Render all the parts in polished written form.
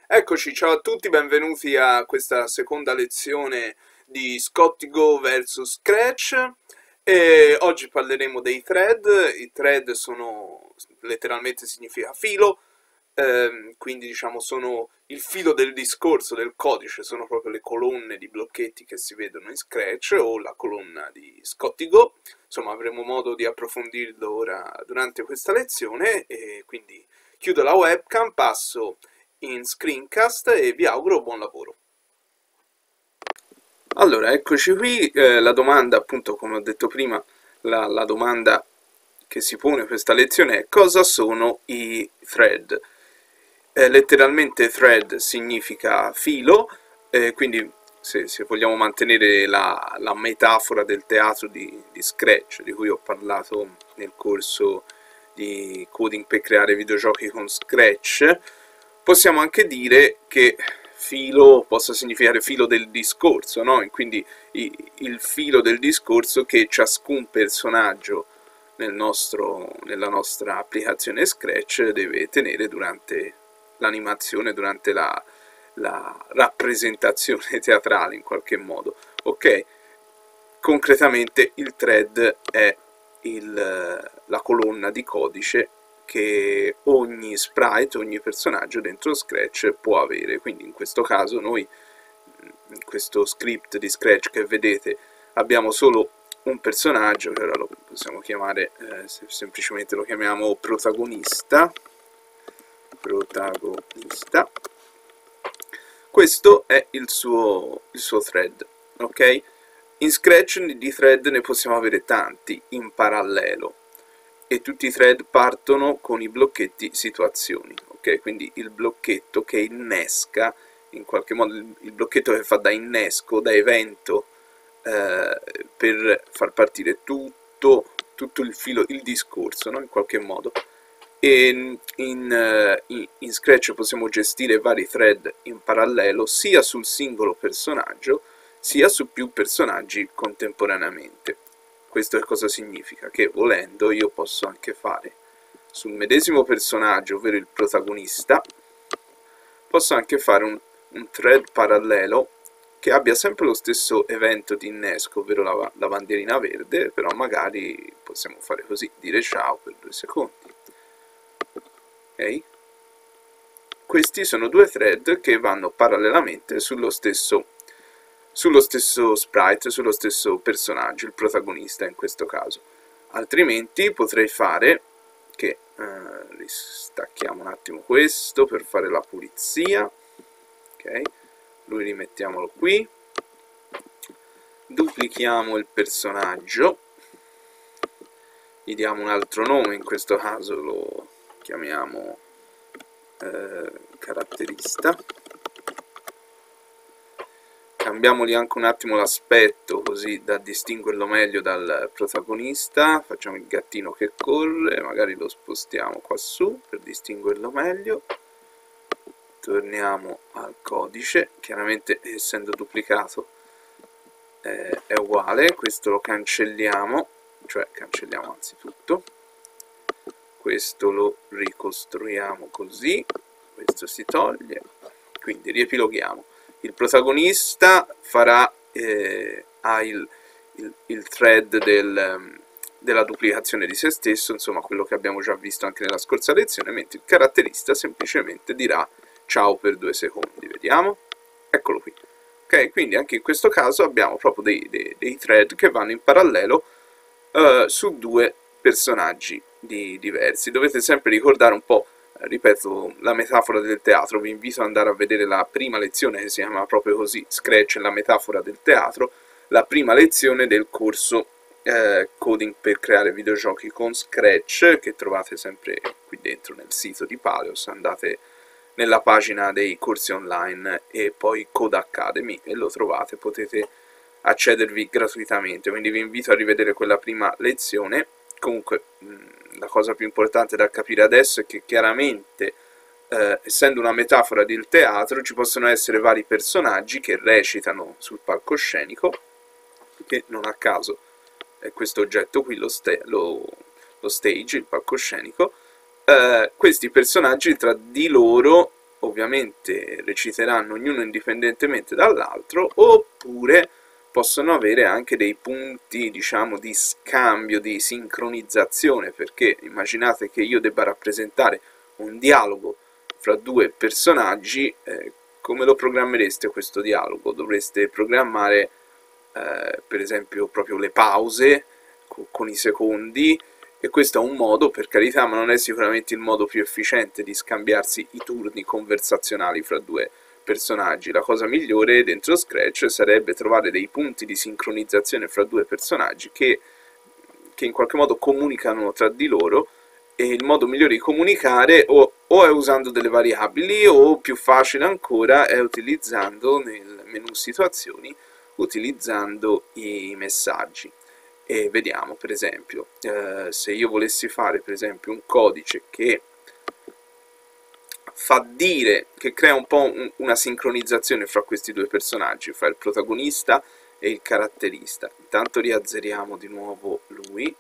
Eccoci, ciao a tutti, benvenuti a questa seconda lezione di Scotty Go vs Scratch e oggi parleremo dei thread. I thread sono, letteralmente significa filo, quindi diciamo sono il filo del discorso del codice, sono proprio le colonne di blocchetti che si vedono in Scratch o la colonna di Scotty Go. Insomma, avremo modo di approfondirlo ora durante questa lezione e quindi chiudo la webcam, passo in screencast e vi auguro buon lavoro. Allora, eccoci qui, la domanda, appunto, come ho detto prima, la domanda che si pone questa lezione è: cosa sono i thread? Letteralmente thread significa filo, quindi se vogliamo mantenere la metafora del teatro di Scratch, di cui ho parlato nel corso di coding per creare videogiochi con Scratch, possiamo anche dire che filo possa significare filo del discorso, no? E quindi il filo del discorso che ciascun personaggio nella nostra applicazione Scratch deve tenere durante l'animazione, durante la rappresentazione teatrale in qualche modo. Ok? Concretamente il thread è la colonna di codice che ogni sprite, ogni personaggio dentro Scratch può avere. Quindi in questo caso noi, in questo script di Scratch che vedete, abbiamo solo un personaggio, che ora lo possiamo chiamare, semplicemente lo chiamiamo protagonista. Questo è il suo thread, ok? In Scratch di thread ne possiamo avere tanti in parallelo e tutti i thread partono con i blocchetti situazioni, ok? Quindi il blocchetto che innesca, in qualche modo il blocchetto che fa da innesco, da evento, per far partire tutto il filo, il discorso, no? In qualche modo. E in Scratch possiamo gestire vari thread in parallelo sia sul singolo personaggio sia su più personaggi contemporaneamente. Questo che cosa significa? Che volendo io posso anche fare sul medesimo personaggio, ovvero il protagonista, posso anche fare un thread parallelo che abbia sempre lo stesso evento di innesco, ovvero la bandierina verde, però magari possiamo fare così, dire ciao per 2 secondi. Ok? Questi sono due thread che vanno parallelamente sullo stesso sprite, sullo stesso personaggio, il protagonista in questo caso. Altrimenti potrei fare che ristacchiamo un attimo questo per fare la pulizia, ok? Lui rimettiamolo qui, duplichiamo il personaggio, gli diamo un altro nome, in questo caso lo chiamiamo caratterista. Cambiamogli anche un attimo l'aspetto così da distinguerlo meglio dal protagonista. Facciamo il gattino che corre, magari lo spostiamo qua su per distinguerlo meglio. Torniamo al codice, chiaramente essendo duplicato è uguale. Questo lo cancelliamo, cioè cancelliamo anzitutto. Questo lo ricostruiamo così, questo si toglie, quindi riepiloghiamo. Il protagonista farà ha il thread della duplicazione di se stesso, insomma quello che abbiamo già visto anche nella scorsa lezione, mentre il caratterista semplicemente dirà ciao per 2 secondi, vediamo, eccolo qui. Ok, quindi anche in questo caso abbiamo proprio dei thread che vanno in parallelo su due personaggi diversi. Dovete sempre ricordare un po', ripeto, la metafora del teatro. Vi invito ad andare a vedere la prima lezione che si chiama proprio così, Scratch e la metafora del teatro, la prima lezione del corso coding per creare videogiochi con Scratch, che trovate sempre qui dentro nel sito di Paleos. Andate nella pagina dei corsi online e poi Code Academy e lo trovate, potete accedervi gratuitamente, quindi vi invito a rivedere quella prima lezione. Comunque la cosa più importante da capire adesso è che chiaramente essendo una metafora del teatro ci possono essere vari personaggi che recitano sul palcoscenico, che non a caso è questo oggetto qui, lo stage, il palcoscenico. Questi personaggi tra di loro ovviamente reciteranno ognuno indipendentemente dall'altro, oppure possono avere anche dei punti, diciamo, di scambio, di sincronizzazione, perché immaginate che io debba rappresentare un dialogo fra due personaggi, come lo programmereste questo dialogo? Dovreste programmare per esempio proprio le pause con i secondi, e questo è un modo, per carità, ma non è sicuramente il modo più efficiente di scambiarsi i turni conversazionali fra due personaggi. La cosa migliore dentro Scratch sarebbe trovare dei punti di sincronizzazione fra due personaggi che in qualche modo comunicano tra di loro, e il modo migliore di comunicare o è usando delle variabili, o più facile ancora è utilizzando nel menu situazioni, utilizzando i messaggi. E vediamo, per esempio, se io volessi fare per esempio un codice che fa dire, che crea un po' una sincronizzazione fra questi due personaggi, fra il protagonista e il caratterista. Intanto riazzeriamo di nuovo lui,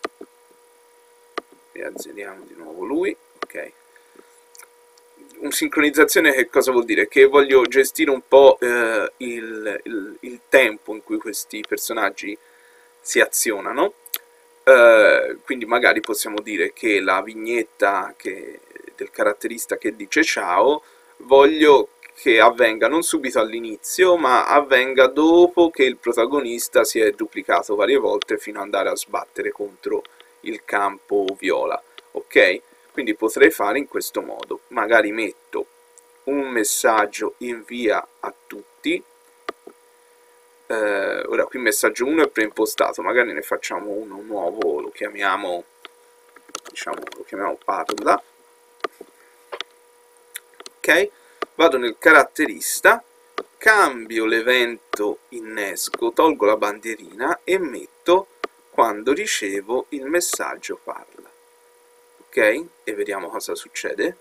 ok. Un sincronizzazione che cosa vuol dire? Che voglio gestire un po' il tempo in cui questi personaggi si azionano, quindi magari possiamo dire che la vignetta del caratterista che dice ciao voglio che avvenga non subito all'inizio, ma avvenga dopo che il protagonista si è duplicato varie volte fino ad andare a sbattere contro il campo viola, ok? Quindi potrei fare in questo modo: magari metto un messaggio invia a tutti. Ora qui messaggio 1 è preimpostato, magari ne facciamo uno nuovo, lo chiamiamo, diciamo, lo chiamiamo parla, ok. Vado nel caratterista, cambio l'evento innesco, tolgo la bandierina e metto quando ricevo il messaggio parla, ok, e vediamo cosa succede.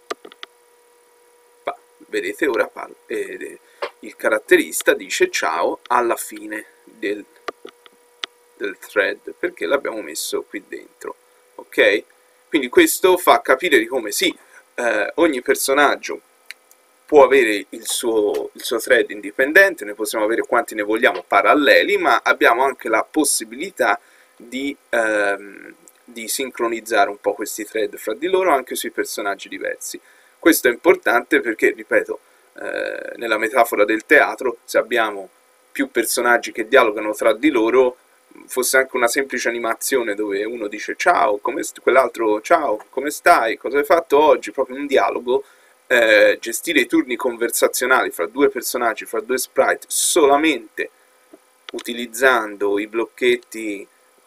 Vedete, ora parla, il caratterista dice ciao alla fine del thread, perché l'abbiamo messo qui dentro, ok? Quindi questo fa capire di come sì, ogni personaggio può avere il suo thread indipendente, ne possiamo avere quanti ne vogliamo paralleli, ma abbiamo anche la possibilità di sincronizzare un po' questi thread fra di loro anche sui personaggi diversi. Questo è importante perché, ripeto, nella metafora del teatro, se abbiamo più personaggi che dialogano tra di loro, fosse anche una semplice animazione dove uno dice ciao, quell'altro ciao, come stai, cosa hai fatto oggi, proprio un dialogo, gestire i turni conversazionali fra due personaggi, fra due sprite, solamente utilizzando i blocchetti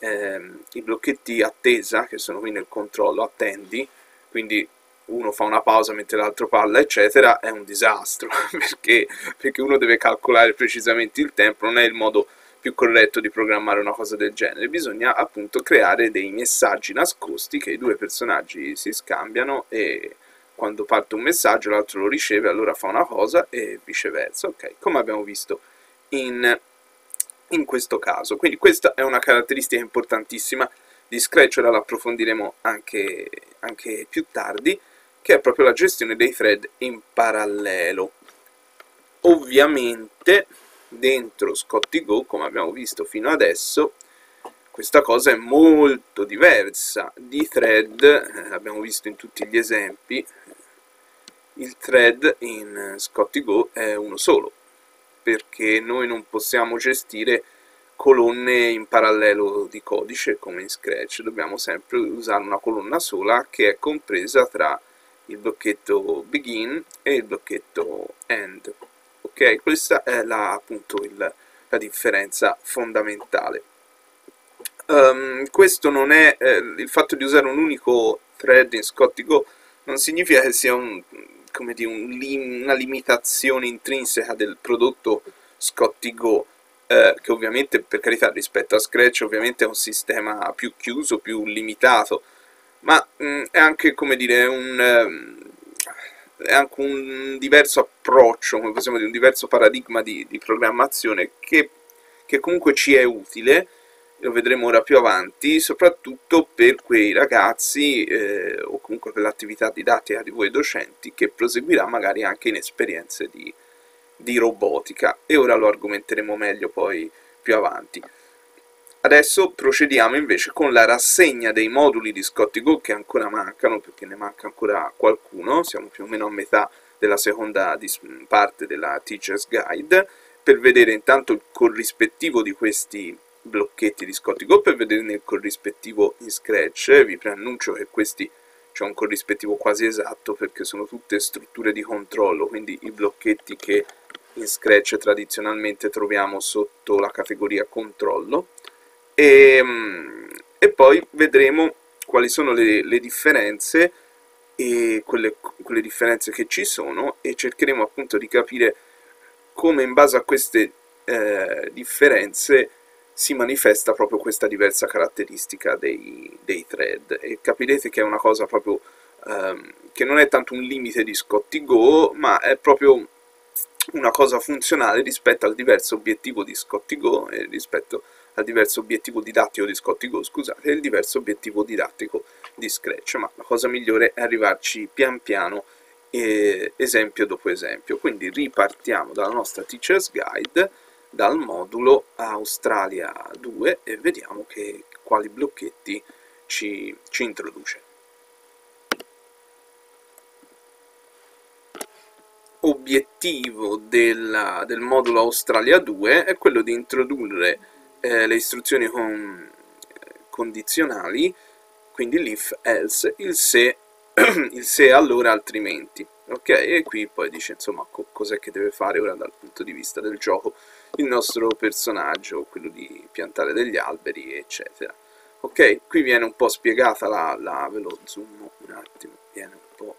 attesa, che sono qui nel controllo, attendi, quindi uno fa una pausa mentre l'altro parla, eccetera, è un disastro, perché uno deve calcolare precisamente il tempo, non è il modo più corretto di programmare una cosa del genere. Bisogna appunto creare dei messaggi nascosti che i due personaggi si scambiano, e quando parte un messaggio l'altro lo riceve, allora fa una cosa e viceversa, ok, come abbiamo visto in questo caso. Quindi questa è una caratteristica importantissima di Scratch, ora la approfondiremo anche più tardi, che è proprio la gestione dei thread in parallelo. Ovviamente dentro Scotty Go, come abbiamo visto fino adesso, questa cosa è molto diversa. Di thread, abbiamo visto in tutti gli esempi, il thread in Scotty Go è uno solo, perché noi non possiamo gestire colonne in parallelo di codice come in Scratch, dobbiamo sempre usare una colonna sola che è compresa tra il blocchetto begin e il blocchetto end, ok? Questa è appunto la differenza fondamentale. Questo non è il fatto di usare un unico thread in Scotty Go non significa che sia una limitazione intrinseca del prodotto Scotty Go, che ovviamente, per carità, rispetto a Scratch ovviamente è un sistema più chiuso, più limitato, ma è anche, come dire, è anche un diverso approccio, come possiamo dire, un diverso paradigma di programmazione che comunque ci è utile, lo vedremo ora più avanti, soprattutto per quei ragazzi o comunque per l'attività didattica di voi docenti che proseguirà magari anche in esperienze di robotica, e ora lo argomenteremo meglio poi più avanti. Adesso procediamo invece con la rassegna dei moduli di Scottigo che ancora mancano, perché ne manca ancora qualcuno, siamo più o meno a metà della seconda parte della Teacher's Guide, per vedere intanto il corrispettivo di questi blocchetti di Scottigo, per vederne il corrispettivo in Scratch. Vi preannuncio che questi c'è un corrispettivo quasi esatto perché sono tutte strutture di controllo, quindi i blocchetti che in Scratch tradizionalmente troviamo sotto la categoria controllo, e poi vedremo quali sono le differenze e quelle differenze che ci sono, e cercheremo appunto di capire come in base a queste differenze si manifesta proprio questa diversa caratteristica dei thread, e capirete che è una cosa proprio che non è tanto un limite di Scottigo, ma è proprio una cosa funzionale rispetto al diverso obiettivo di Scottigo e rispetto al diverso obiettivo didattico di Scottigo, scusate, e il diverso obiettivo didattico di Scratch, ma la cosa migliore è arrivarci pian piano, esempio dopo esempio. Quindi ripartiamo dalla nostra Teacher's Guide, dal modulo Australia 2, e vediamo quali blocchetti ci introduce. Obiettivo del modulo Australia 2 è quello di introdurre le istruzioni condizionali, quindi l'if, else, il se allora altrimenti, ok? E qui poi dice insomma cos'è che deve fare ora dal punto di vista del gioco il nostro personaggio, quello di piantare degli alberi eccetera. Ok, qui viene un po' spiegata ve lo zoom un attimo, viene un po'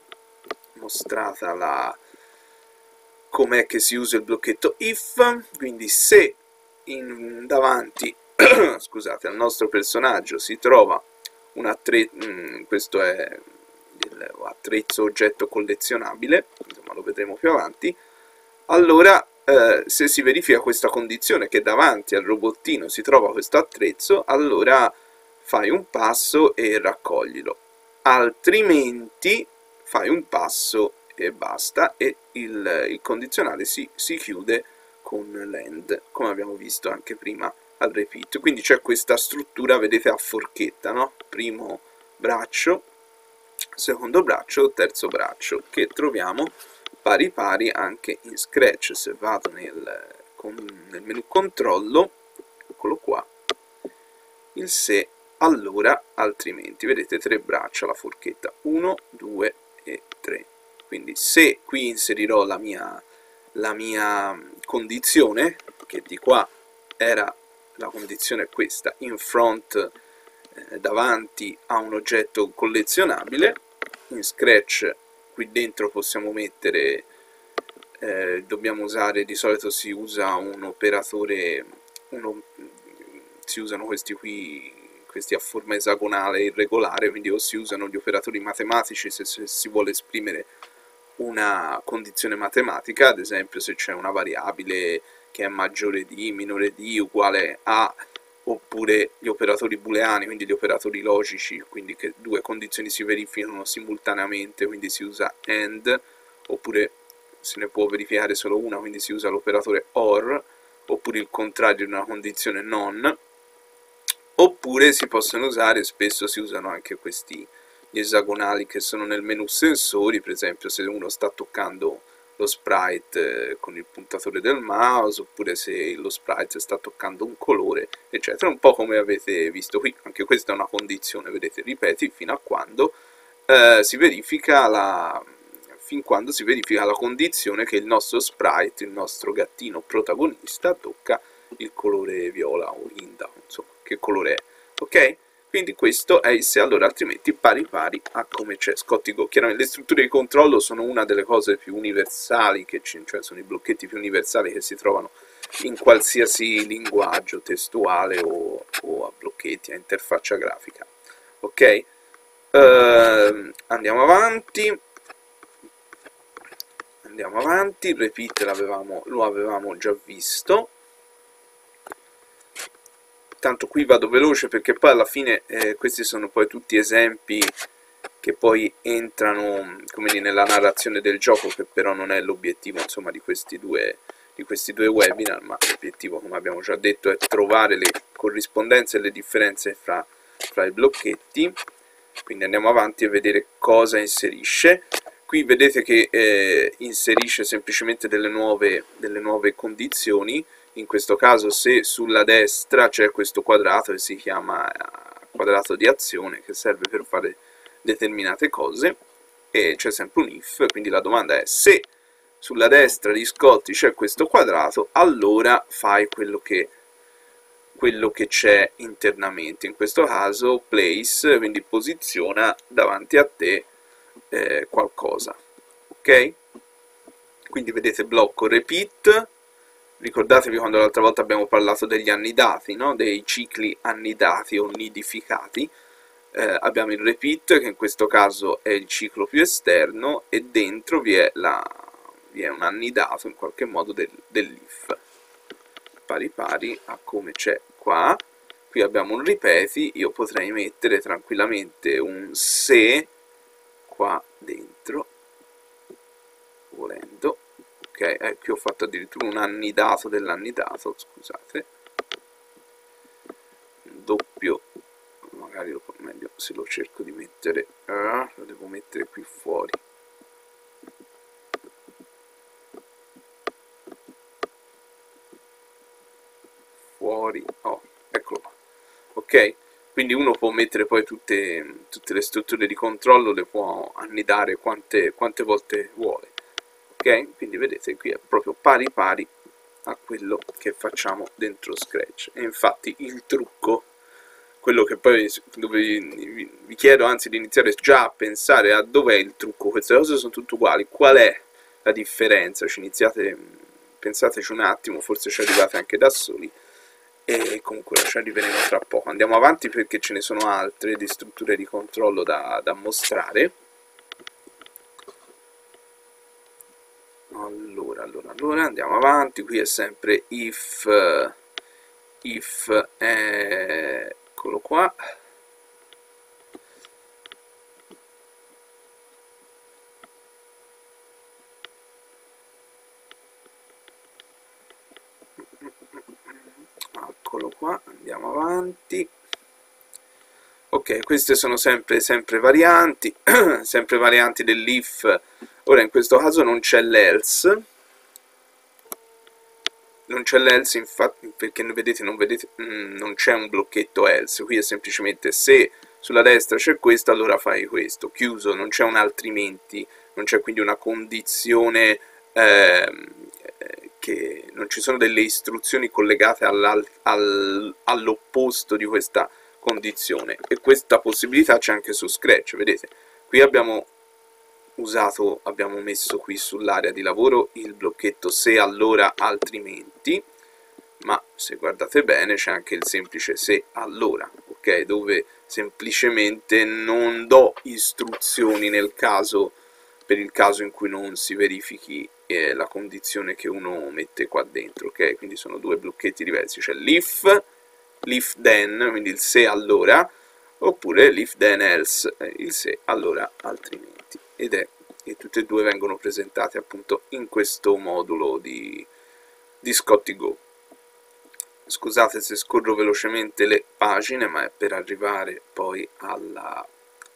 mostrata com'è che si usa il blocchetto if, quindi se davanti scusate, al nostro personaggio si trova un attrezzo, questo è l'attrezzo oggetto collezionabile, insomma lo vedremo più avanti, allora se si verifica questa condizione che davanti al robottino si trova questo attrezzo, allora fai un passo e raccoglilo, altrimenti fai un passo e basta, e il condizionale si chiude con l'end, come abbiamo visto anche prima al repeat. Quindi c'è questa struttura, vedete, a forchetta, no? Primo braccio, secondo braccio, terzo braccio, che troviamo pari pari anche in Scratch. Se vado nel menu controllo, eccolo qua, il se, allora, altrimenti, vedete, tre braccia alla forchetta, 1, 2 e 3. Quindi se qui inserirò la mia condizione, che di qua era la condizione questa, in front, davanti a un oggetto collezionabile, in Scratch qui dentro possiamo mettere, dobbiamo usare, di solito si usa un operatore, si usano questi a forma esagonale irregolare, quindi o si usano gli operatori matematici se si vuole esprimere una condizione matematica, ad esempio se c'è una variabile che è maggiore di, minore di, uguale a, oppure gli operatori booleani, quindi gli operatori logici, quindi che due condizioni si verificano simultaneamente, quindi si usa AND, oppure se ne può verificare solo una, quindi si usa l'operatore OR, oppure il contrario di una condizione non, oppure si possono usare, spesso si usano anche gli esagonali che sono nel menu sensori, per esempio se uno sta toccando lo sprite con il puntatore del mouse, oppure se lo sprite sta toccando un colore, eccetera, un po' come avete visto qui. Anche questa è una condizione, vedete, ripeti fino a quando si verifica fin quando si verifica la condizione che il nostro sprite, il nostro gattino protagonista, tocca il colore viola o inda, insomma, che colore è, ok? Quindi questo è il se, allora altrimenti, pari pari a come c'è Scottigo. Chiaramente le strutture di controllo sono una delle cose più universali che c'è, cioè sono i blocchetti più universali che si trovano in qualsiasi linguaggio testuale o a blocchetti, a interfaccia grafica. Ok? Andiamo avanti, il repeat lo avevamo già visto. tanto qui vado veloce perché poi alla fine questi sono poi tutti esempi che poi entrano, come dire, nella narrazione del gioco, che però non è l'obiettivo, insomma, di questi due webinar, ma l'obiettivo, come abbiamo già detto, è trovare le corrispondenze e le differenze fra i blocchetti. Quindi andiamo avanti a vedere cosa inserisce. Qui vedete che inserisce semplicemente delle nuove condizioni. In questo caso, se sulla destra c'è questo quadrato che si chiama quadrato di azione, che serve per fare determinate cose, e c'è sempre un if, quindi la domanda è: se sulla destra di Scotty c'è questo quadrato, allora fai quello che c'è internamente, in questo caso place, quindi posiziona davanti a te qualcosa, ok? Quindi vedete blocco repeat. Ricordatevi quando l'altra volta abbiamo parlato degli annidati, no? Dei cicli annidati o nidificati. Abbiamo il repeat, che in questo caso è il ciclo più esterno, e dentro vi è un annidato in qualche modo dell'if, pari pari a come c'è qua. Qui abbiamo un ripeti, io potrei mettere tranquillamente un qua dentro, volendo. Ok, qui ho fatto addirittura un annidato dell'annidato, scusate, un doppio, magari meglio se lo cerco di mettere, lo devo mettere qui fuori. Fuori, eccolo qua. Ok, quindi uno può mettere poi tutte le strutture di controllo, le può annidare quante volte vuole. Ok, quindi vedete qui è proprio pari pari a quello che facciamo dentro Scratch. E infatti il trucco, quello che poi dove vi chiedo anzi di iniziare già a pensare a dov'è il trucco. Queste cose sono tutte uguali, qual è la differenza? Pensateci un attimo, forse ci arrivate anche da soli, e comunque ci arriveremo tra poco. Andiamo avanti perché ce ne sono altre di strutture di controllo da mostrare. Allora, andiamo avanti. Qui è sempre if, eccolo qua. Eccolo qua, andiamo avanti. Ok, queste sono sempre varianti, sempre varianti dell'if. Ora in questo caso non c'è l'else, infatti, perché vedete, non c'è un blocchetto else, qui è semplicemente se sulla destra c'è questo, allora fai questo, chiuso, non c'è un altrimenti, non c'è quindi una condizione, che non ci sono delle istruzioni collegate all'opposto di questa condizione, e questa possibilità c'è anche su Scratch. Vedete, qui abbiamo messo qui sull'area di lavoro il blocchetto se allora altrimenti, ma se guardate bene c'è anche il semplice se allora, ok, dove semplicemente non do istruzioni per il caso in cui non si verifichi la condizione che uno mette qua dentro, ok? Quindi sono due blocchetti diversi, c'è l'if then, quindi il se allora, oppure l'if then else, il se allora altrimenti, e tutte e due vengono presentate appunto in questo modulo di Scotty Go. Scusate se scorro velocemente le pagine, ma è per arrivare poi al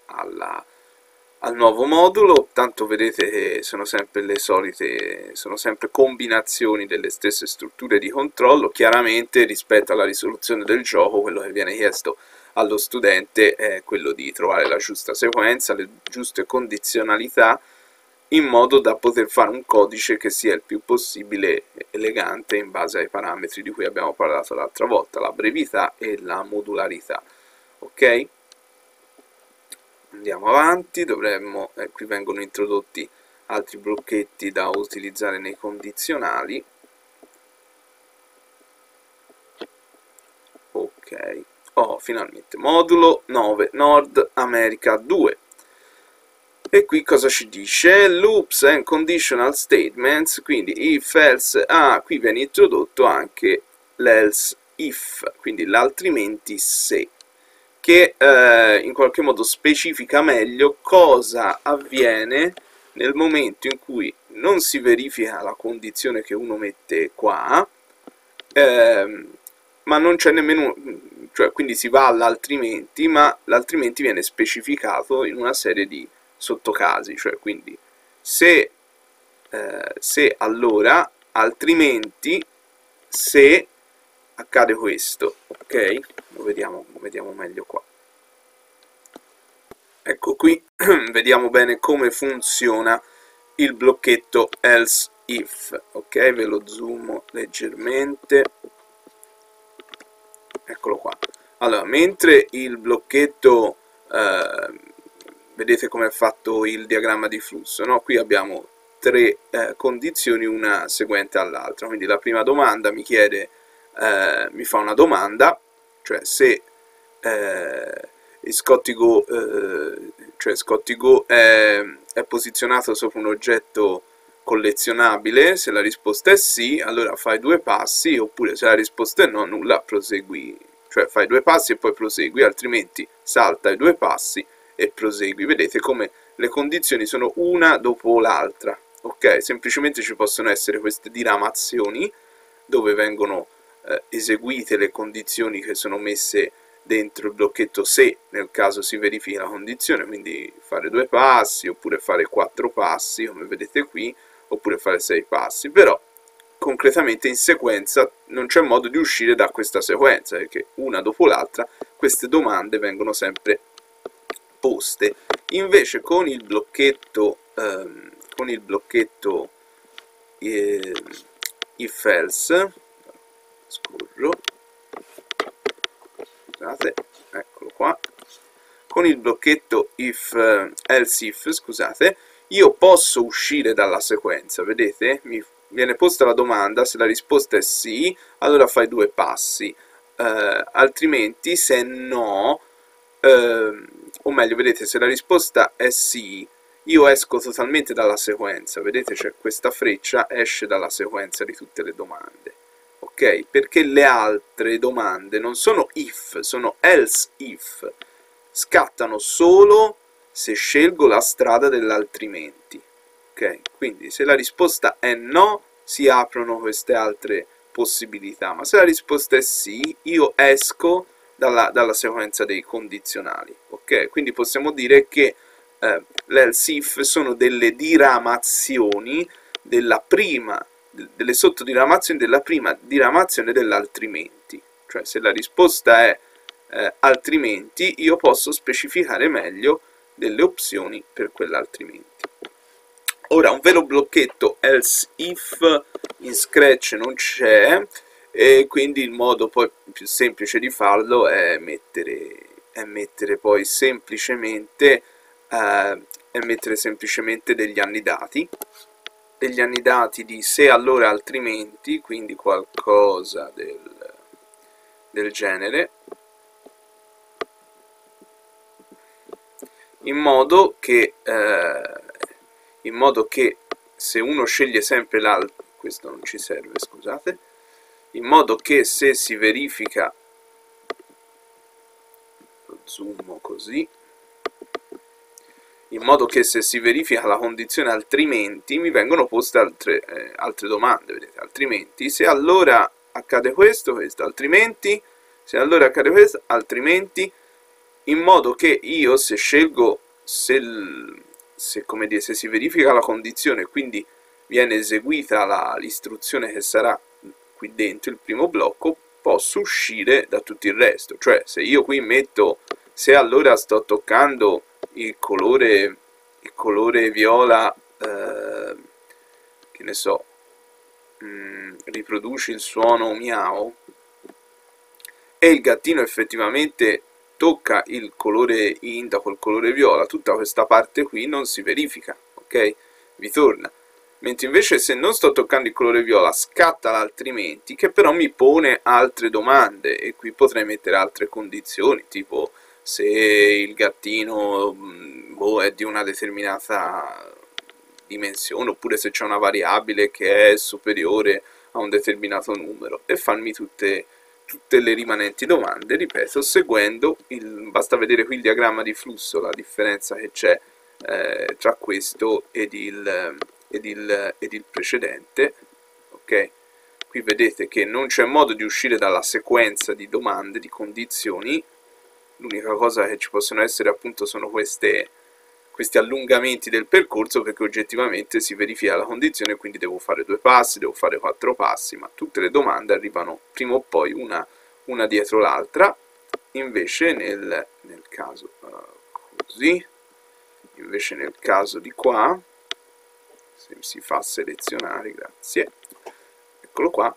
nuovo modulo. Tanto vedete che sono sempre le solite, sono sempre combinazioni delle stesse strutture di controllo. Chiaramente rispetto alla risoluzione del gioco quello che viene chiesto allo studente è quello di trovare la giusta sequenza, le giuste condizionalità, in modo da poter fare un codice che sia il più possibile elegante in base ai parametri di cui abbiamo parlato l'altra volta, la brevità e la modularità. Ok? Andiamo avanti, qui vengono introdotti altri blocchetti da utilizzare nei condizionali. Ok, finalmente modulo 9 Nord America 2. E qui cosa ci dice? Loops and conditional statements, quindi if, else, qui viene introdotto anche l'else if, quindi l'altrimenti se, che in qualche modo specifica meglio cosa avviene nel momento in cui non si verifica la condizione che uno mette qua, ma non c'è nemmeno, cioè quindi si va all'altrimenti, ma l'altrimenti viene specificato in una serie di sottocasi, cioè quindi se allora, altrimenti se accade questo, ok? Lo vediamo meglio qua. Ecco qui, vediamo bene come funziona il blocchetto else if, ok? Ve lo zoomo leggermente, eccolo qua. Allora, mentre il blocchetto, vedete come è fatto il diagramma di flusso, no? Qui abbiamo tre condizioni, una seguente all'altra, quindi la prima domanda mi chiede, mi fa una domanda, cioè se Scotty Go, è posizionato sopra un oggetto collezionabile. Se la risposta è sì, allora fai due passi, oppure se la risposta è no, nulla, prosegui, cioè fai due passi e poi prosegui, altrimenti salta i due passi e prosegui. Vedete come le condizioni sono una dopo l'altra, ok? Semplicemente ci possono essere queste diramazioni dove vengono eseguite le condizioni che sono messe dentro il blocchetto se nel caso si verifica la condizione, quindi fare due passi, oppure fare quattro passi, come vedete qui, oppure fare 6 passi, però concretamente in sequenza non c'è modo di uscire da questa sequenza, perché una dopo l'altra queste domande vengono sempre poste. Invece con il blocchetto if else, scorro, scusate, eccolo qua, con il blocchetto if else if, scusate, io posso uscire dalla sequenza, vedete? Mi viene posta la domanda, se la risposta è sì, allora fai due passi, altrimenti se no, o meglio, vedete, se la risposta è sì, io esco totalmente dalla sequenza, vedete, c'è questa freccia, esce dalla sequenza di tutte le domande, ok? Perché le altre domande non sono if, sono else if, scattano solo se scelgo la strada dell'altrimenti, ok? Quindi se la risposta è no, si aprono queste altre possibilità, ma se la risposta è sì, io esco dalla sequenza dei condizionali, ok? Quindi possiamo dire che l'else if sono delle diramazioni della prima, delle sottodiramazioni della prima diramazione dell'altrimenti, cioè se la risposta è altrimenti, io posso specificare meglio delle opzioni per quell'altrimenti. Ora, un vero blocchetto else if in Scratch non c'è, e quindi il modo poi più semplice di farlo è mettere poi semplicemente degli annidati di se allora altrimenti, quindi qualcosa del genere, in modo che se uno sceglie sempre l'altro, questo non ci serve, scusate, in modo che se si verifica, lo zoom così, in modo che se si verifica la condizione altrimenti mi vengono poste altre domande, vedete, altrimenti, se allora accade questo, altrimenti, se allora accade questo, altrimenti, in modo che io se scelgo, se si verifica la condizione, quindi viene eseguita l'istruzione che sarà qui dentro il primo blocco, posso uscire da tutto il resto, cioè se io qui metto, se allora sto toccando il colore viola, che ne so, riproduci il suono miau, e il gattino effettivamente tocca il colore inda col colore viola, tutta questa parte qui non si verifica, ok? Vi torna. Mentre invece se non sto toccando il colore viola scatta l'altrimenti, che però mi pone altre domande, e qui potrei mettere altre condizioni, tipo se il gattino è di una determinata dimensione, oppure se c'è una variabile che è superiore a un determinato numero, e farmi tutte tutte le rimanenti domande, ripeto, seguendo basta vedere qui il diagramma di flusso, la differenza che c'è tra questo ed il precedente, ok? Qui vedete che non c'è modo di uscire dalla sequenza di domande, di condizioni, l'unica cosa che ci possono essere appunto sono questi allungamenti del percorso, perché oggettivamente si verifica la condizione, quindi devo fare 2 passi, devo fare 4 passi, ma tutte le domande arrivano prima o poi una dietro l'altra. Invece nel caso così, invece nel caso di qua, se si fa selezionare, grazie, eccolo qua,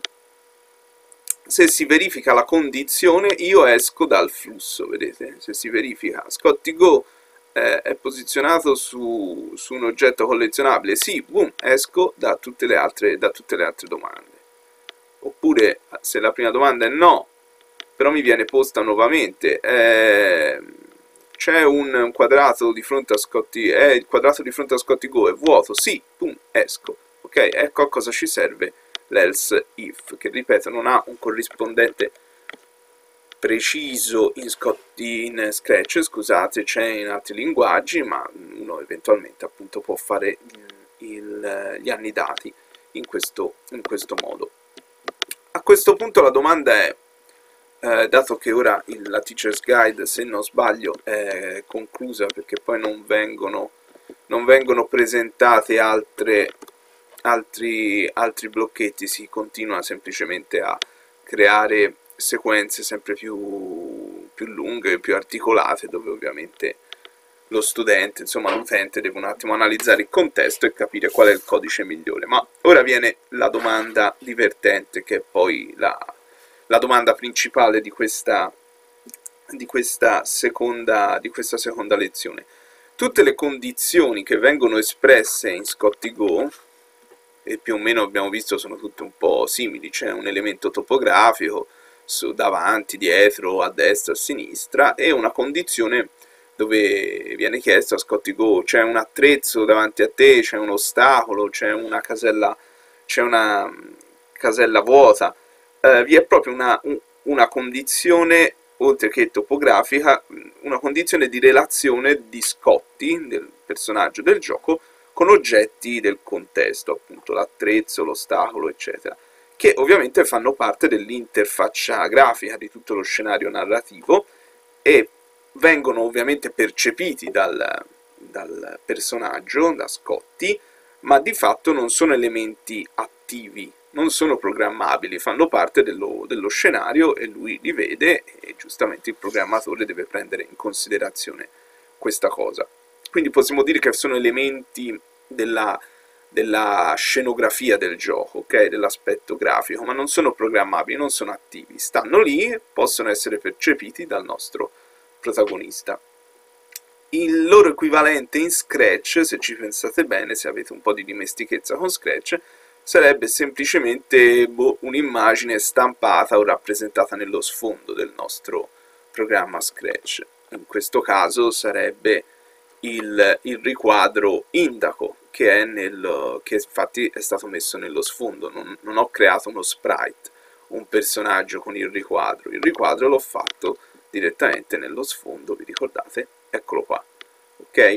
se si verifica la condizione io esco dal flusso, vedete? Se si verifica Scotty Go è posizionato su un oggetto collezionabile, sì, boom, esco da tutte le altre domande. Oppure se la prima domanda è no, però mi viene posta nuovamente, c'è un quadrato di fronte a Scotty, il quadrato di fronte a Scotty Go è vuoto, sì, boom, esco. Ok, ecco a cosa ci serve l'else if, che ripeto non ha un corrispondente preciso in Scratch, scusate, c'è in altri linguaggi, ma uno eventualmente appunto può fare gli annidati in questo modo. A questo punto la domanda è, dato che ora la Teacher's Guide, se non sbaglio, è conclusa perché poi non vengono presentate altri blocchetti, si continua semplicemente a creare sequenze sempre più lunghe, più articolate, dove ovviamente lo studente, insomma l'utente, deve un attimo analizzare il contesto e capire qual è il codice migliore. Ma ora viene la domanda divertente, che è poi la domanda principale di questa seconda lezione. Tutte le condizioni che vengono espresse in Scotty Go, e più o meno abbiamo visto sono tutte un po' simili, c'è un elemento topografico davanti, dietro, a destra, a sinistra, e una condizione dove viene chiesto a Scotty Go c'è un attrezzo davanti a te, c'è un ostacolo, c'è una casella vuota, vi è proprio una condizione, oltre che topografica, una condizione di relazione di Scotty, del personaggio del gioco, con oggetti del contesto, appunto l'attrezzo, l'ostacolo, eccetera, che ovviamente fanno parte dell'interfaccia grafica di tutto lo scenario narrativo e vengono ovviamente percepiti dal personaggio, da Scotty, ma di fatto non sono elementi attivi, non sono programmabili, fanno parte dello scenario e lui li vede e giustamente il programmatore deve prendere in considerazione questa cosa. Quindi possiamo dire che sono elementi della scenografia del gioco, ok? Dell'aspetto grafico, ma non sono programmabili, non sono attivi, stanno lì e possono essere percepiti dal nostro protagonista. Il loro equivalente in Scratch, se ci pensate bene, se avete un po' di dimestichezza con Scratch, sarebbe semplicemente un'immagine stampata o rappresentata nello sfondo del nostro programma Scratch. In questo caso sarebbe il riquadro indaco, che infatti è stato messo nello sfondo. Non ho creato uno sprite, un personaggio con il riquadro l'ho fatto direttamente nello sfondo, vi ricordate? Eccolo qua, ok?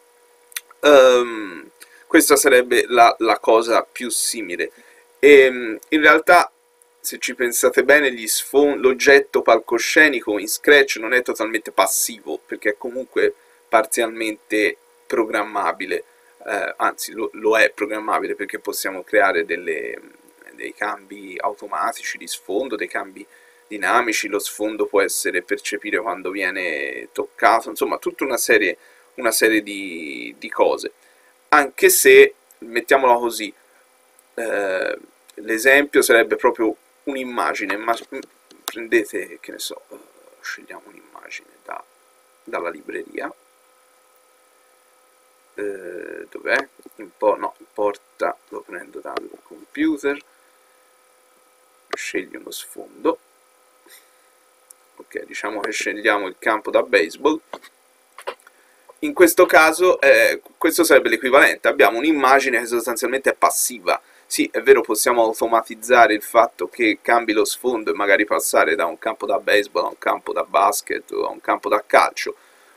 Questa sarebbe la cosa più simile. In realtà, se ci pensate bene, l'oggetto palcoscenico in Scratch non è totalmente passivo, perché è comunque parzialmente programmabile, anzi lo è programmabile, perché possiamo creare dei cambi automatici di sfondo, dei cambi dinamici, lo sfondo può essere percepito quando viene toccato, insomma tutta una serie di cose. Anche se, mettiamola così, l'esempio sarebbe proprio un'immagine, ma prendete, che ne so, scegliamo un'immagine dalla libreria, dov'è? No, importa, lo prendo dal computer, sceglio uno sfondo, ok, diciamo che scegliamo il campo da baseball. In questo caso questo sarebbe l'equivalente, abbiamo un'immagine che sostanzialmente è passiva, sì, è vero, possiamo automatizzare il fatto che cambi lo sfondo e magari passare da un campo da baseball a un campo da basket o a un campo da calcio,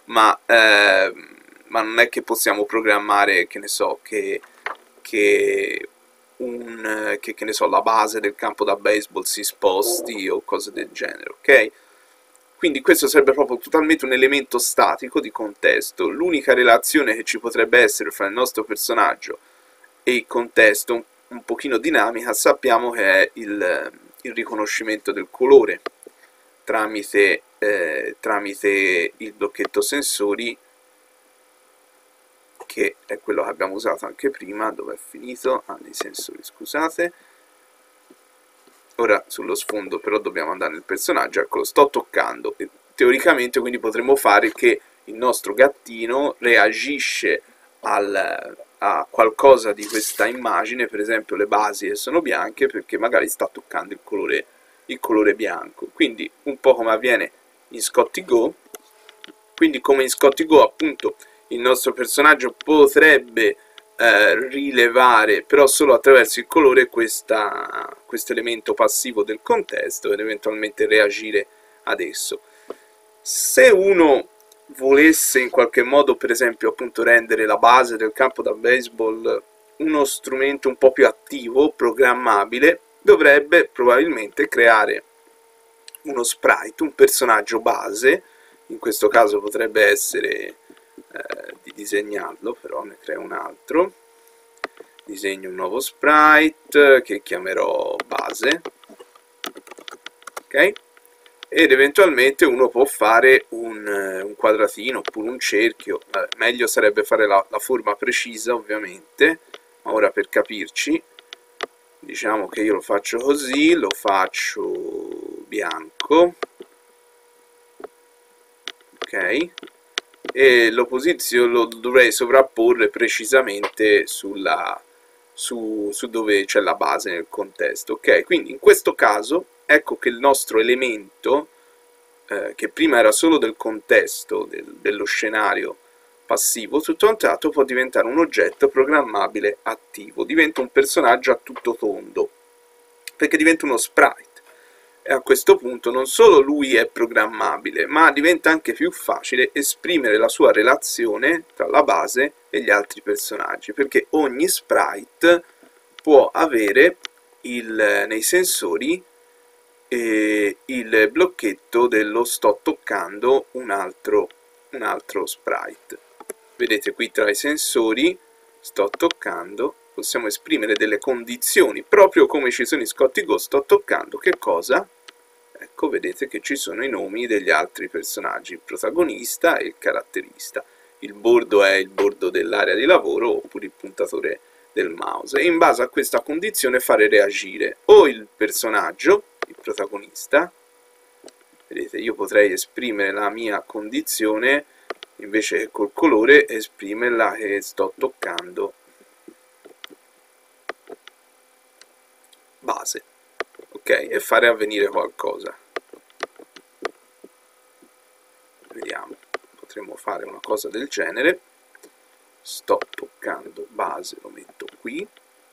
ma non è che possiamo programmare, che ne so, che che ne so, la base del campo da baseball si sposti o cose del genere, ok? Quindi questo sarebbe proprio totalmente un elemento statico di contesto. L'unica relazione che ci potrebbe essere fra il nostro personaggio e il contesto, un pochino dinamica, sappiamo che è il riconoscimento del colore tramite il blocchetto sensori, che è quello che abbiamo usato anche prima. Dove è finito? Ah, nei sensori, scusate. Ora sullo sfondo però dobbiamo andare nel personaggio, ecco, lo sto toccando e teoricamente quindi potremmo fare che il nostro gattino reagisce a qualcosa di questa immagine, per esempio le basi che sono bianche, perché magari sta toccando il colore bianco. Quindi un po' come avviene in Scotty Go. Quindi come in Scotty Go appunto il nostro personaggio potrebbe rilevare però solo attraverso il colore questo elemento passivo del contesto ed eventualmente reagire ad esso. Se uno volesse in qualche modo, per esempio, appunto rendere la base del campo da baseball uno strumento un po' più attivo, programmabile, dovrebbe probabilmente creare uno sprite, un personaggio base. In questo caso potrebbe essere di disegnarlo, però ne creo un altro. Disegno un nuovo sprite che chiamerò base, ok? Ed eventualmente uno può fare un quadratino oppure un cerchio. Meglio sarebbe fare la forma precisa, ovviamente, ma ora per capirci diciamo che io lo faccio così, lo faccio bianco, ok, e lo dovrei sovrapporre precisamente su dove c'è la base nel contesto, ok? Quindi in questo caso ecco che il nostro elemento, che prima era solo del contesto, dello scenario passivo, tutto a un tratto può diventare un oggetto programmabile attivo, diventa un personaggio a tutto tondo, perché diventa uno sprite. E a questo punto non solo lui è programmabile, ma diventa anche più facile esprimere la sua relazione tra la base e gli altri personaggi, perché ogni sprite può avere nei sensori il blocchetto dello sto toccando un altro sprite. Vedete qui tra i sensori sto toccando, possiamo esprimere delle condizioni, proprio come ci sono in Scotty Go, sto toccando che cosa? Ecco, vedete che ci sono i nomi degli altri personaggi, il protagonista e il caratterista. Il bordo è il bordo dell'area di lavoro oppure il puntatore del mouse, e in base a questa condizione fare reagire o il personaggio, il protagonista. Vedete, io potrei esprimere la mia condizione invece che col colore esprimerla che sto toccando base, ok, e fare avvenire qualcosa. Vediamo, potremmo fare una cosa del genere. Sto toccando base, lo metto qui,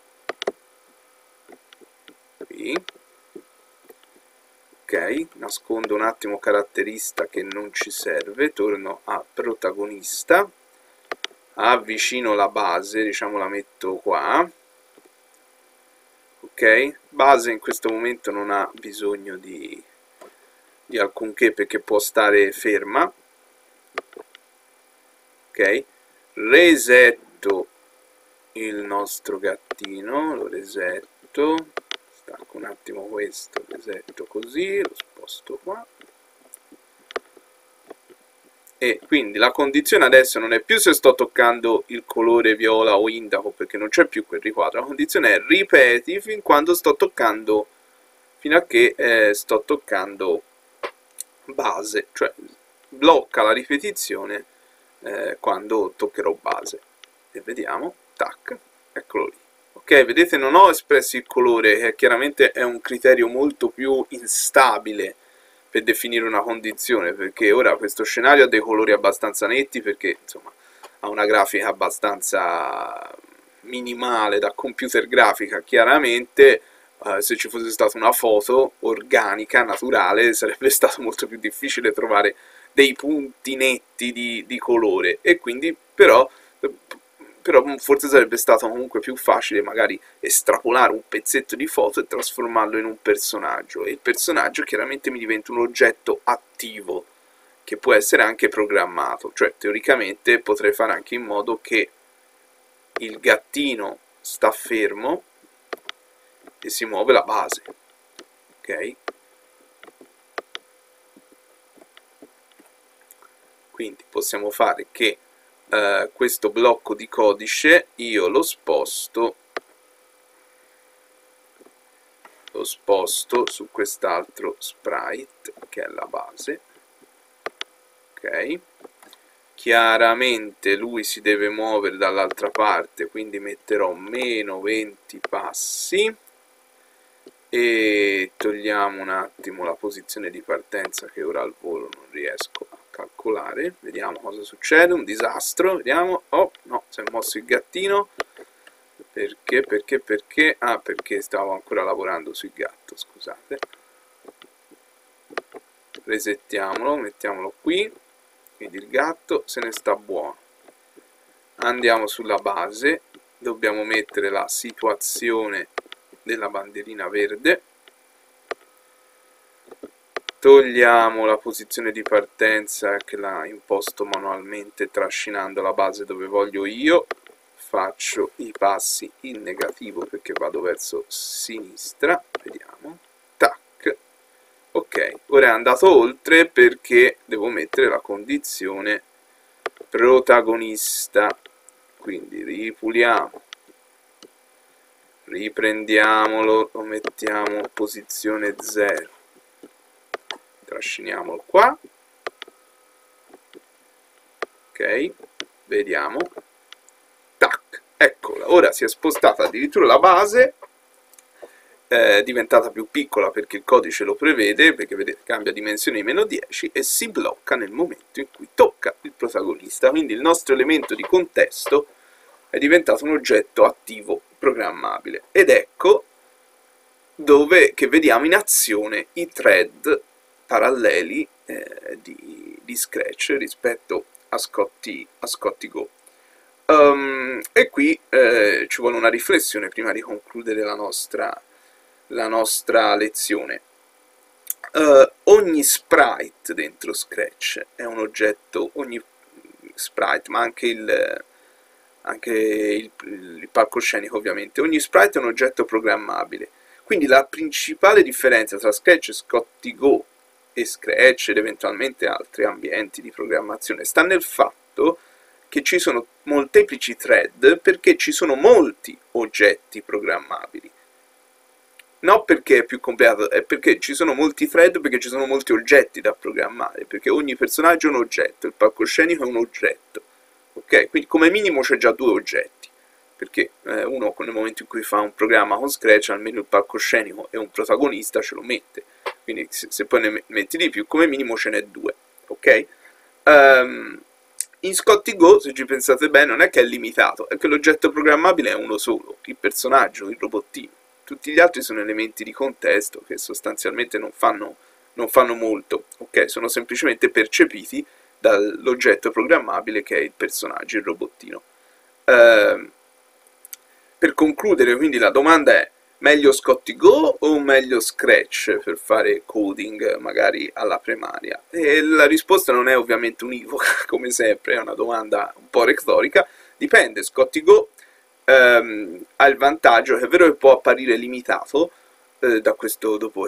ok, nascondo un attimo caratterista che non ci serve, torno a protagonista, avvicino la base, diciamo la metto qua, ok, base in questo momento non ha bisogno di alcunché perché può stare ferma, ok, resetto il nostro gattino, lo resetto, stacco un attimo questo, resetto così, lo sposto qua, e quindi la condizione adesso non è più se sto toccando il colore viola o indaco, perché non c'è più quel riquadro, la condizione è ripeti fin quando sto toccando, fino a che sto toccando base, cioè blocca la ripetizione quando toccherò base. E vediamo, tac, eccolo lì. Ok, vedete, non ho espresso il colore, che chiaramente è un criterio molto più instabile per definire una condizione, perché ora questo scenario ha dei colori abbastanza netti, perché insomma ha una grafica abbastanza minimale da computer grafica, chiaramente se ci fosse stata una foto organica, naturale, sarebbe stato molto più difficile trovare dei punti netti di colore, e quindi però forse sarebbe stato comunque più facile magari estrapolare un pezzetto di foto e trasformarlo in un personaggio, e il personaggio chiaramente mi diventa un oggetto attivo che può essere anche programmato, cioè teoricamente potrei fare anche in modo che il gattino sta fermo e si muove la base, ok? Quindi possiamo fare che questo blocco di codice io lo sposto su quest'altro sprite che è la base, ok? Chiaramente lui si deve muovere dall'altra parte, quindi metterò meno 20 passi e togliamo un attimo la posizione di partenza che ora al volo non riesco a calcolare. Vediamo cosa succede, un disastro, vediamo. Oh no, si è mosso il gattino. Perché? Ah, perché stavo ancora lavorando sul gatto, scusate. Resettiamolo, mettiamolo qui, quindi il gatto se ne sta buono. Andiamo sulla base, dobbiamo mettere la situazione della bandierina verde, togliamo la posizione di partenza che l'ha imposto manualmente trascinando la base dove voglio io, faccio i passi in negativo perché vado verso sinistra, vediamo, tac, ok, ora è andato oltre perché devo mettere la condizione protagonista, quindi ripuliamo, riprendiamolo, lo mettiamo in posizione 0, trasciniamolo qua, ok, vediamo, tac, eccola, ora si è spostata addirittura la base, è diventata più piccola perché il codice lo prevede, perché vedete cambia dimensione di meno 10 e si blocca nel momento in cui tocca il protagonista, quindi il nostro elemento di contesto è diventato un oggetto attivo programmabile, ed ecco dove che vediamo in azione i thread paralleli di Scratch rispetto a Scotty Go. E qui ci vuole una riflessione prima di concludere la nostra lezione. Ogni sprite dentro Scratch è un oggetto, ogni sprite, ma anche il palcoscenico ovviamente, ogni sprite è un oggetto programmabile. Quindi la principale differenza tra Sketch e Scotty Go e Scratch ed eventualmente altri ambienti di programmazione sta nel fatto che ci sono molteplici thread perché ci sono molti oggetti programmabili. Non perché è più complicato, è perché ci sono molti thread, perché ci sono molti oggetti da programmare, perché ogni personaggio è un oggetto, il palcoscenico è un oggetto, ok? Quindi come minimo c'è già 2 oggetti, perché uno nel momento in cui fa un programma con Scratch almeno il palcoscenico e un protagonista ce lo mette, quindi se poi ne metti di più come minimo ce n'è 2, ok? In Scotty Go, se ci pensate bene, non è che è limitato, è che l'oggetto programmabile è uno solo, il personaggio, il robottino. Tutti gli altri sono elementi di contesto che sostanzialmente non fanno molto, ok? Sono semplicemente percepiti dall'oggetto programmabile che è il personaggio, il robottino. Per concludere, quindi la domanda è: meglio Scotty Go o meglio Scratch per fare coding magari alla primaria? E la risposta non è ovviamente univoca, come sempre, è una domanda un po' retorica, dipende. Scotty Go ha il vantaggio che è vero che può apparire limitato, da questo dopo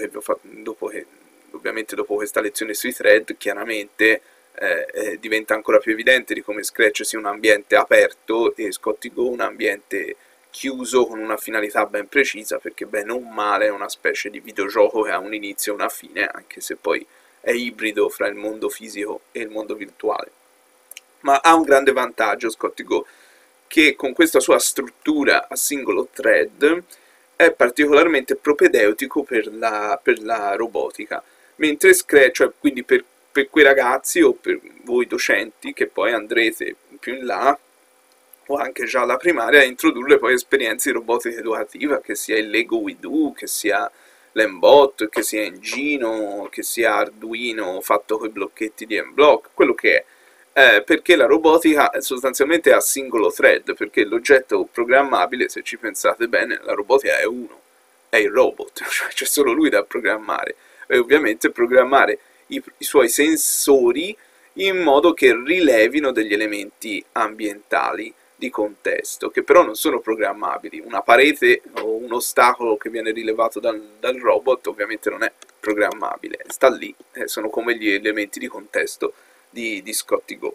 questa lezione sui thread, chiaramente diventa ancora più evidente di come Scratch sia un ambiente aperto e Scotty Go un ambiente chiuso con una finalità ben precisa, perché bene o male è una specie di videogioco che ha un inizio e una fine, anche se poi è ibrido fra il mondo fisico e il mondo virtuale. Ma ha un grande vantaggio Scotty Go, che con questa sua struttura a singolo thread è particolarmente propedeutico per la robotica, mentre Scratch, cioè quindi per quei ragazzi o per voi docenti che poi andrete più in là o anche già alla primaria, a introdurre poi esperienze di robotica educativa, che sia il Lego WeDo, che sia l'Embot, che sia Engino, che sia Arduino fatto con i blocchetti di Mblock, quello che è. Perché la robotica sostanzialmente è a singolo thread, perché l'oggetto programmabile, se ci pensate bene, la robotica è uno, è il robot, cioè c'è solo lui da programmare, e ovviamente programmare i suoi sensori in modo che rilevino degli elementi ambientali di contesto, che però non sono programmabili. Una parete o un ostacolo che viene rilevato dal robot ovviamente non è programmabile, sta lì, sono come gli elementi di contesto di Scotty Go.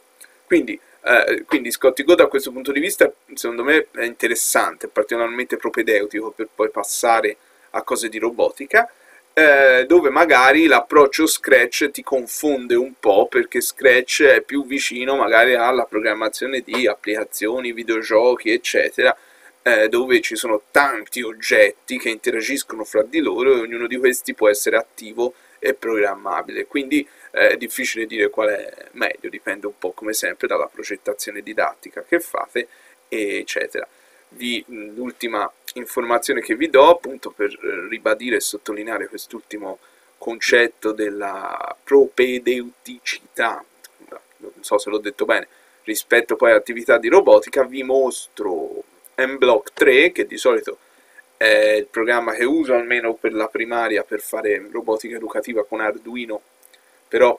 Quindi Scotty Go da questo punto di vista secondo me è interessante, particolarmente propedeutico per poi passare a cose di robotica, dove magari l'approccio Scratch ti confonde un po', perché Scratch è più vicino magari alla programmazione di applicazioni, videogiochi, eccetera, dove ci sono tanti oggetti che interagiscono fra di loro e ognuno di questi può essere attivo e programmabile. Quindi è difficile dire qual è meglio, dipende un po' come sempre dalla progettazione didattica che fate, eccetera. L'ultima informazione che vi do, appunto per ribadire e sottolineare quest'ultimo concetto della propedeuticità, non so se l'ho detto bene, rispetto poi all'attività di robotica, vi mostro Mblock 3, che di solito è il programma che uso almeno per la primaria per fare robotica educativa con Arduino, però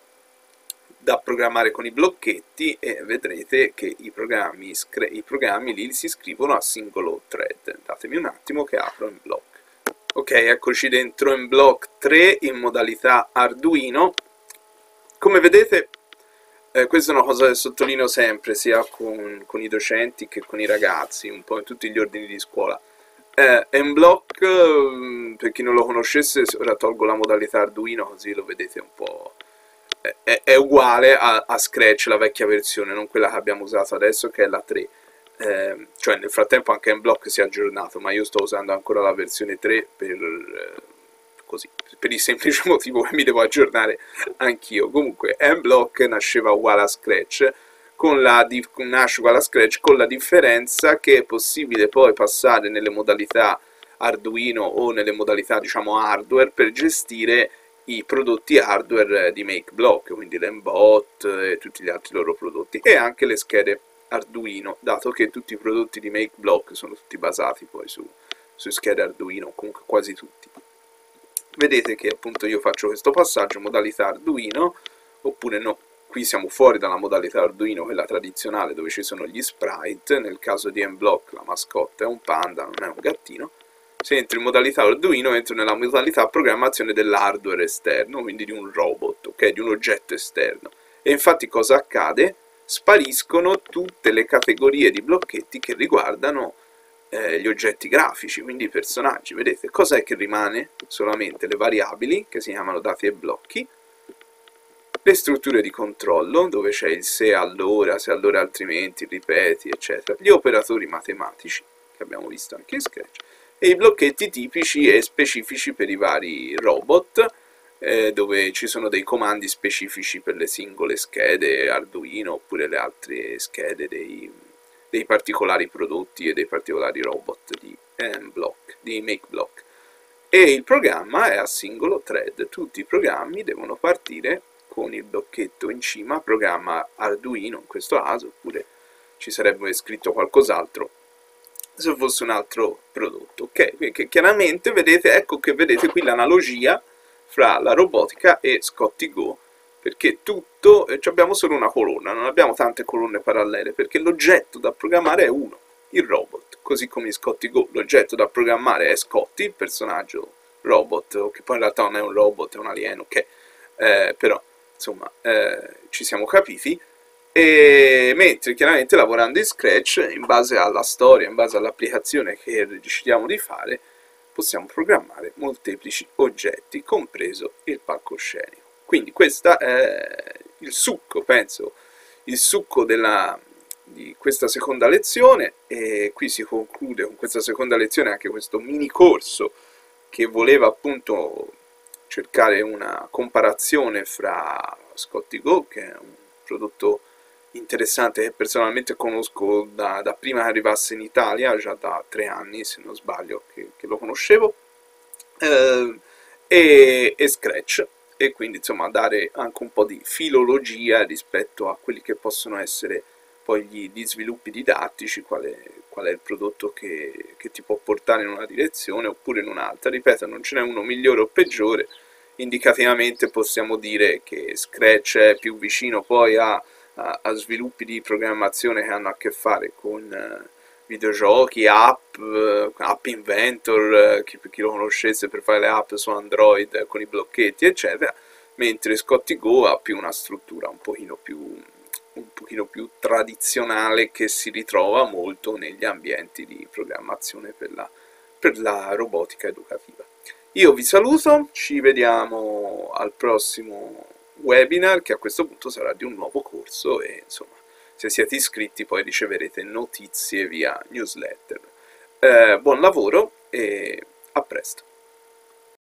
da programmare con i blocchetti, e vedrete che i programmi lì si scrivono a singolo thread. Datemi un attimo che apro Mblock. Ok, eccoci dentro Mblock 3 in modalità Arduino. Come vedete, questa è una cosa che sottolineo sempre, sia con i docenti che con i ragazzi, un po' in tutti gli ordini di scuola. Mblock, per chi non lo conoscesse, ora tolgo la modalità Arduino così lo vedete un po'. È uguale a Scratch, la vecchia versione, non quella che abbiamo usato adesso, che è la 3. Cioè nel frattempo anche Mblock si è aggiornato, ma io sto usando ancora la versione 3 così, per il semplice motivo che mi devo aggiornare anch'io. Comunque Mblock nasceva uguale a Scratch, nasce uguale a Scratch con la differenza che è possibile poi passare nelle modalità Arduino o nelle modalità diciamo hardware per gestire i prodotti hardware di MakeBlock, quindi l'Embot e tutti gli altri loro prodotti, e anche le schede Arduino, dato che tutti i prodotti di MakeBlock sono tutti basati poi su schede Arduino, comunque quasi tutti. Vedete che appunto io faccio questo passaggio modalità Arduino, oppure no, qui siamo fuori dalla modalità Arduino, quella tradizionale dove ci sono gli sprite. Nel caso di Mblock la mascotte è un panda, non è un gattino. Se entro in modalità Arduino entro nella modalità programmazione dell'hardware esterno, quindi di un robot, ok, di un oggetto esterno. E infatti cosa accade? Spariscono tutte le categorie di blocchetti che riguardano gli oggetti grafici, quindi i personaggi. Vedete, cos'è che rimane? Solamente le variabili, che si chiamano dati e blocchi, le strutture di controllo, dove c'è il se allora altrimenti, ripeti, eccetera, gli operatori matematici, che abbiamo visto anche in Scratch, e i blocchetti tipici e specifici per i vari robot, dove ci sono dei comandi specifici per le singole schede Arduino oppure le altre schede dei particolari prodotti e dei particolari robot di MakeBlock. E il programma è a singolo thread, tutti i programmi devono partire con il blocchetto in cima, programma Arduino in questo caso, oppure ci sarebbe scritto qualcos'altro se fosse un altro prodotto, ok? Che chiaramente vedete, ecco che vedete qui l'analogia fra la robotica e Scotty Go, perché tutto, abbiamo solo una colonna, non abbiamo tante colonne parallele, perché l'oggetto da programmare è uno, il robot, così come in Scotty Go l'oggetto da programmare è Scotty, il personaggio robot, che poi in realtà non è un robot, è un alieno, ok? Però, insomma, ci siamo capiti. E mentre chiaramente lavorando in Scratch, in base alla storia, in base all'applicazione che decidiamo di fare, possiamo programmare molteplici oggetti, compreso il palcoscenico. Quindi questo è il succo, penso, il succo di questa seconda lezione, e qui si conclude con questa seconda lezione anche questo mini corso che voleva appunto cercare una comparazione fra Scotty Go, che è un prodotto interessante che personalmente conosco da prima che arrivasse in Italia, già da 3 anni se non sbaglio che lo conoscevo, eh, e Scratch, e quindi insomma dare anche un po' di filologia rispetto a quelli che possono essere poi gli sviluppi didattici, qual è il prodotto che ti può portare in una direzione oppure in un'altra. Ripeto, non ce n'è uno migliore o peggiore, indicativamente possiamo dire che Scratch è più vicino poi a sviluppi di programmazione che hanno a che fare con videogiochi, app inventor, chi lo conoscesse per fare le app su Android con i blocchetti, eccetera, mentre Scotty Go ha più una struttura un pochino più tradizionale che si ritrova molto negli ambienti di programmazione per la robotica educativa. Io vi saluto, ci vediamo al prossimo webinar che a questo punto sarà di un nuovo corso e insomma se siete iscritti poi riceverete notizie via newsletter. Buon lavoro e a presto!